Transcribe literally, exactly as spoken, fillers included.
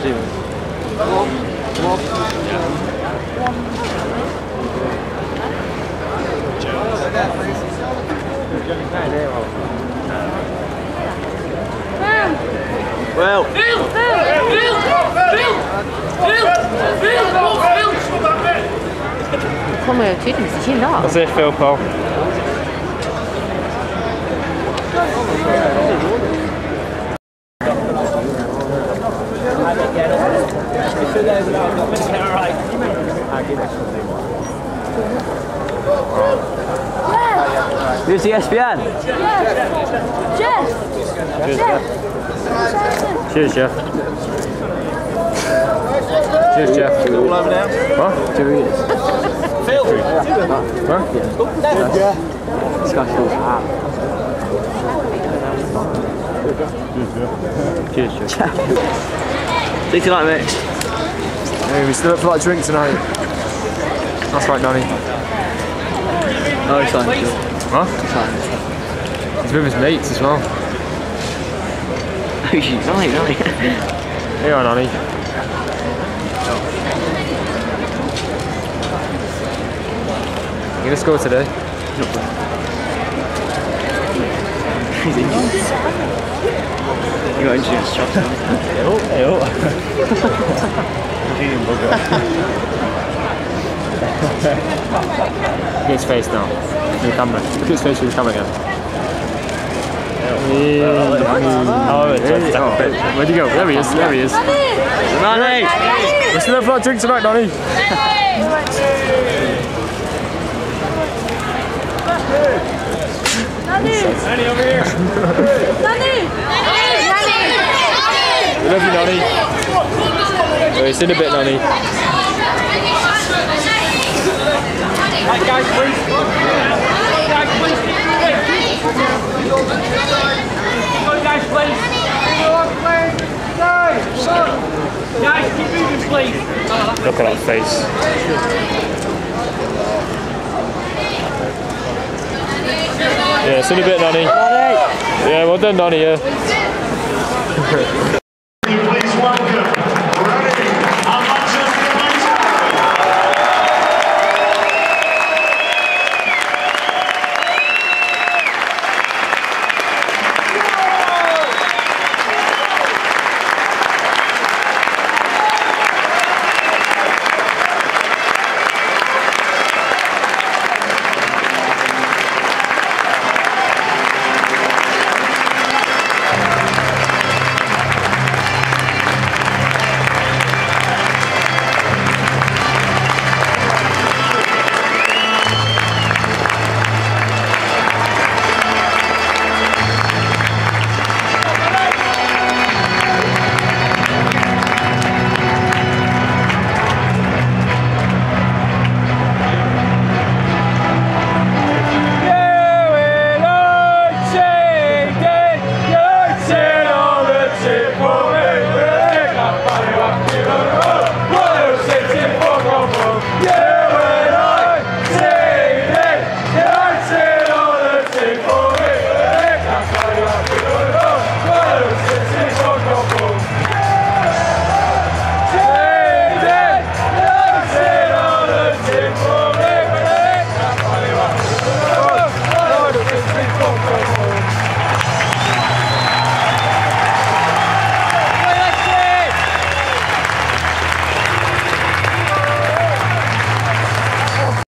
Two. One. One. Well. Phil! Phil! Phil! Phil! Phil! Phil! Kommer jag tydligen inte känna. That's it, Phil Paul. Who's the S B N? Geoff! Geoff! Cheers, Geoff. Cheers, Geoff. All over now? What? Two years. Phil! Huh? Yeah. This guy feels hard. Cheers, Geoff. Think you like me? Hey, we still up for that drink tonight. That's right, Nani. Oh, he's fine. Huh? He's with his mates as well. Oh, she's right, Nani. Here you are, Nani. You gonna score today? You got insurance shots on. Hey, hey, oh. Look at his face now. Look at the camera. Look at his face with the camera again. Yeah. Oh, where'd he go? There he is. There he is. Nani! We're still up for that drink tonight, Nani. Nani! Over here. Nani! We love you, Nani. Oh, it's in a bit, Nani. Right, guys, please. Guys, please. Guys, please. Guys, keep moving, please. Look at that face. Yeah, it's in a bit, Nani. Yeah, well done, Nani, yeah.